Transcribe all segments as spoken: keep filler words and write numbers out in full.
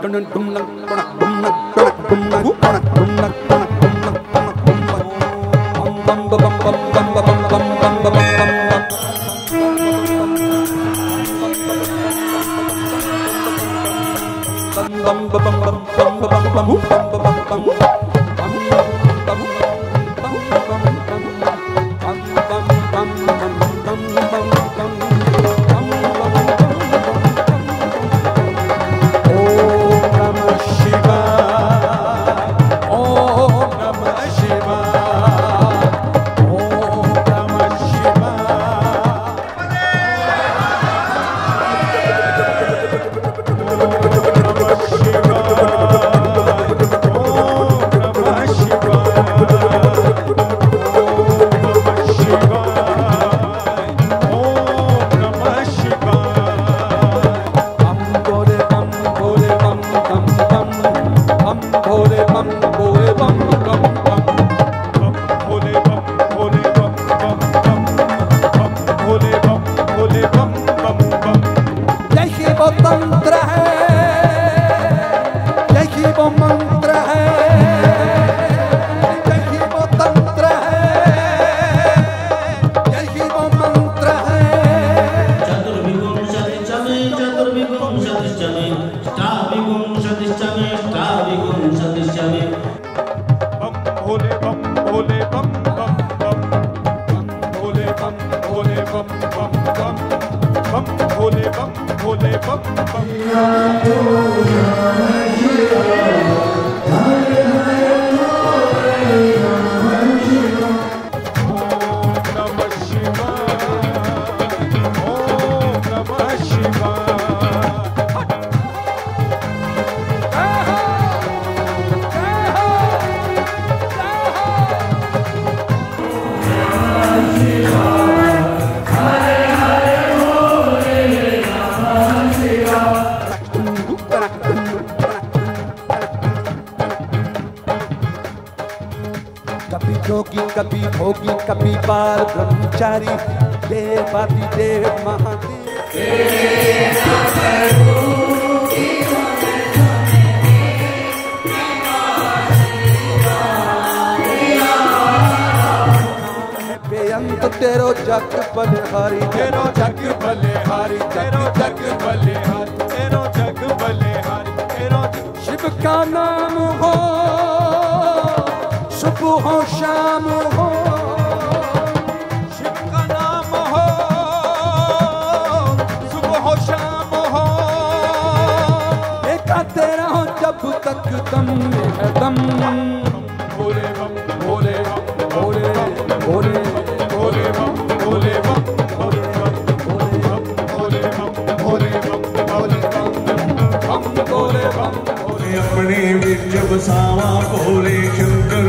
जोगी कभी भोगी कभी बाल ब्रह्मचारी देवादि देव महादेव बेअंत तेरो जग बलिहारी तेरो जग बलिहारी तेरो जग बलिहारी तेरो जग बलिहारी तेरो शिव का नाम हो सुबह हो शाम हो शिव का नाम हो सुबह हो शाम हो एक तेरा हो जब तक दम है दम भोले बम भोले भोले भोले भोले बम भोले बम भोले बम भोले बम भोले बम भोले बम भोले बम अपने विच बसावा भोले शंकर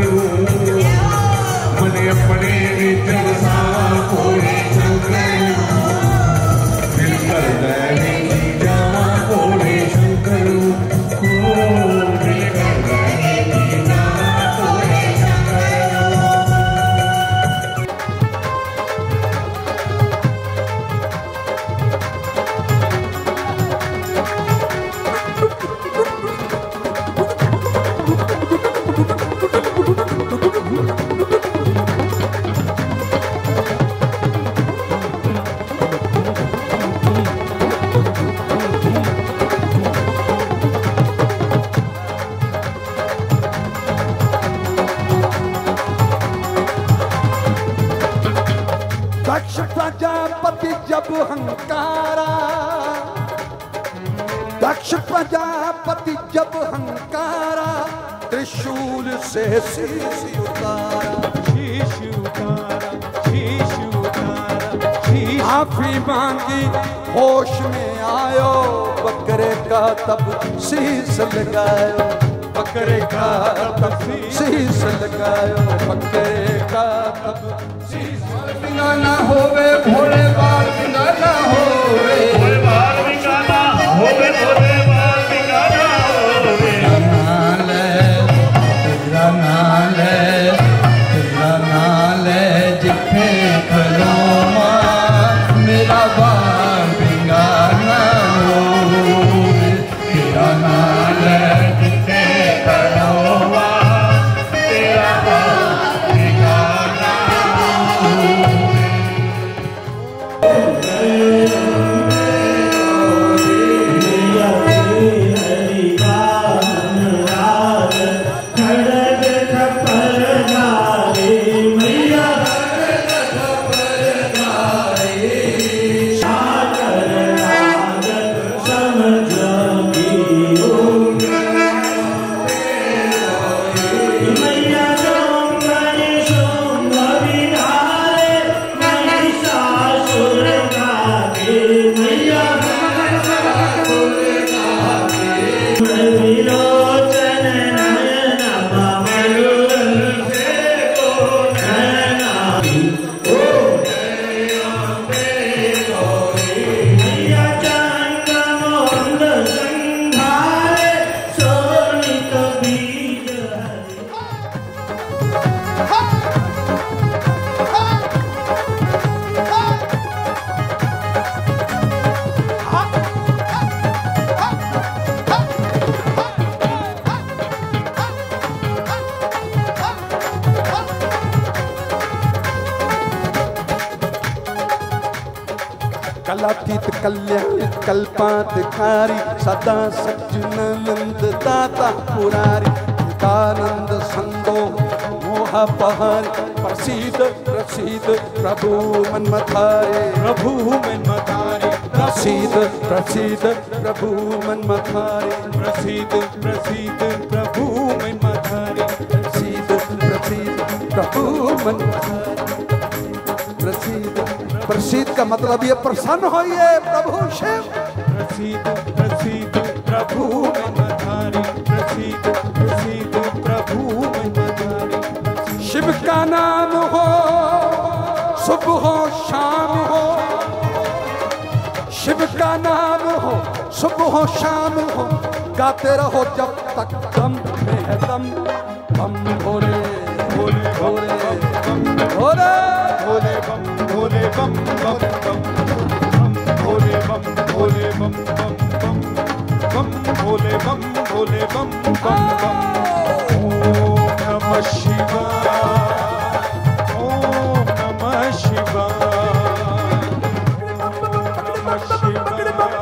मने अपने विच बसावा भोले शंकर दिल करदा है कि जावा भोले शंकर दिल करदा है कि जावा भोले दक्ष प्रजापति जब हंकारा दक्ष प्रजापति जब हंकारा त्रिशूल से शीश उतारा शीश उतारा शीश उतारा शीश माफी मांगी होश में आयो बकरे का तब शीश लगायो बकरे का तब शीश लगायो बकरे का तब शीश बिना ना होवे भोले बाल बिना ना होवे भोले बाल बिना ना होवे भोले बाल बिना ना होवे नाल तेरा नाल तेरा नाल जिथे खलोमा मेरा बाल बिना ना होवे तेरा नाल कलातीत कल्याण कल्पांतकारी सदा सज्जनानंद दाता पुरारी दानंद संदो मोह पहारी प्रसिद्ध प्रसिद्ध प्रभु मनमथारे प्रभु मनमथारे प्रसिद्ध प्रसिद्ध प्रभु मनमथारे प्रसिद्ध प्रसिद्ध प्रभु मनमथारे प्रसिद्ध प्रसिद्ध प्रभु मनमथारे प्रसिद्ध प्रसिद्ध का मतलब ये प्रसन्न होइए प्रभु शिव प्रसिद्ध प्रसिद्ध प्रभु मनमथारी प्रसिद्ध प्रसिद्ध प्रभु मनमथारी शिव का नाम हो सुबह हो शाम हो शिव का नाम हो सुबह हो शाम हो गाते रहो जब तक दम में है दम बम भोले भोले भोले भोले भोले बम भोले बम बम बम भोले बम भोले बम बम बम बम भोले बम भोले बम बम बम ओम नमः शिवाय ओम नमः शिवाय नमः शिवाय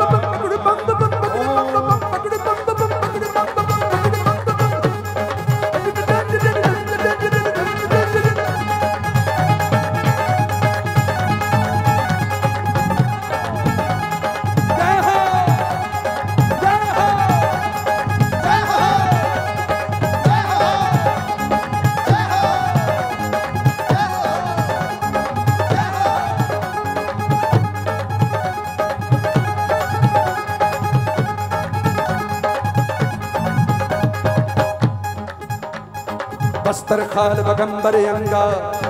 बस्तर खाल बगंबर अंगा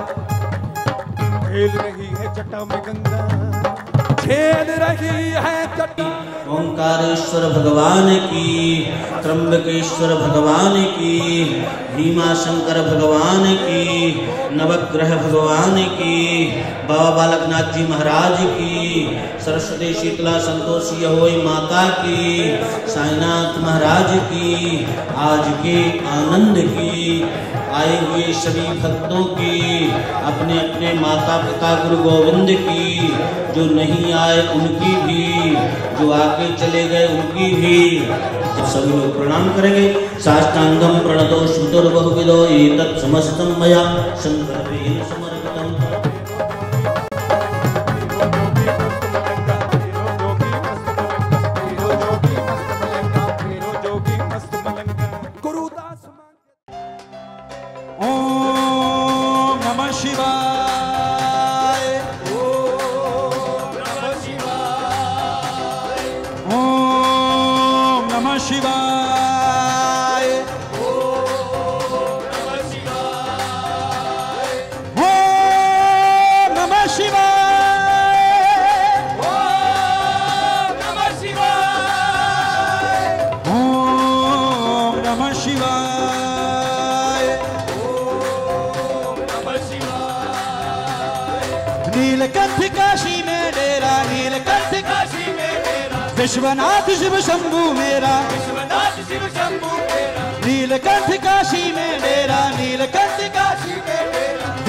खेल रही है जटा में गंगा खेल रही है जटा। ओंकारेश्वर भगवान की, त्र्यंबकेश्वर भगवान की, भीमाशंकर भगवान की, नवग्रह भगवान की, बाबा बालकनाथ जी महाराज की, सरस्वती शीतला संतोषी होई माता की, साईनाथ महाराज की, आज के आनंद की, आए हुए सभी भक्तों की, अपने अपने माता पिता गुरु गोविंद की, जो नहीं आए उनकी भी, जो आके चले गए उनकी भी सभी लोग प्रणाम करेंगे। साष्टांगम प्रणतो श्रुतुर्बहुविदो एतत् समस्तं मया शंकरेण समर्पितम्। ओम नमः शिवाय ओम नमः शिवाय ओम नमः शिवाय ओम नमः शिवाय ओम नमः शिवाय ओम नमः शिवाय नीलकंठ काशी में डेरा, नीलकंठ काशी में डेरा, विश्वनाथ शिव शंभू मेरा, विश्वनाथ शिव शंभू मेरा, नीलकंठ काशी में डेरा, नीलकंठ काशी में डेरा,